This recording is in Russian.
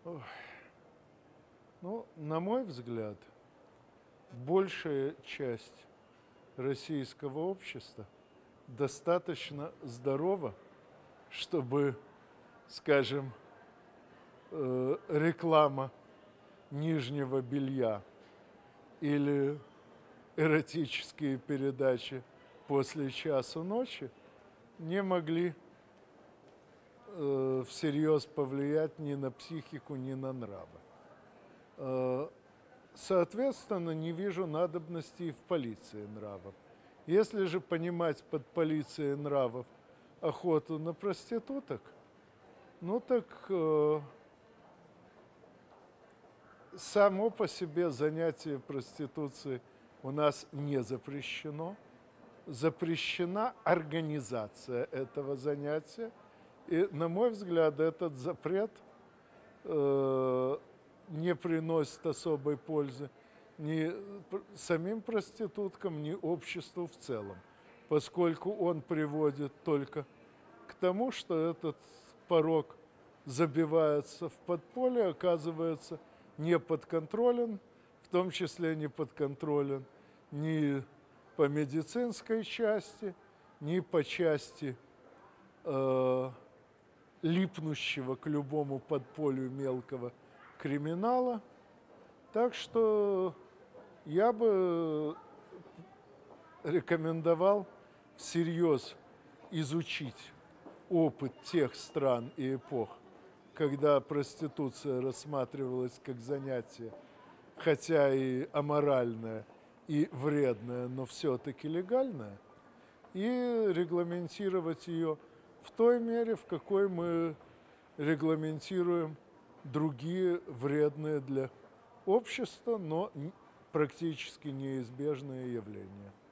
Ну, на мой взгляд, большая часть российского общества достаточно здорова, чтобы, скажем, реклама нижнего белья или эротические передачи после часу ночи не могли всерьез повлиять ни на психику, ни на нравы. Соответственно, не вижу надобности и в полиции нравов. Если же понимать под полицией нравов охоту на проституток, ну так само по себе занятие проституцией у нас не запрещено. Запрещена организация этого занятия. И, на мой взгляд, этот запрет не приносит особой пользы ни самим проституткам, ни обществу в целом, поскольку он приводит только к тому, что этот порог забивается в подполье, оказывается не подконтролен, в том числе не подконтролен ни по медицинской части, ни по части липнущего к любому подполью мелкого криминала. Так что я бы рекомендовал всерьез изучить опыт тех стран и эпох, когда проституция рассматривалась как занятие, хотя и аморальное, и вредное, но все-таки легальное, и регламентировать ее в той мере, в какой мы регламентируем другие вредные для общества, но практически неизбежные явления.